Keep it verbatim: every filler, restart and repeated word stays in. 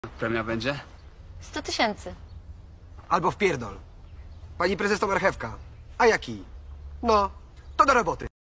Premia będzie? Sto tysięcy. Albo wpierdol. Pani prezes to marchewka. A jaki? No, to do roboty.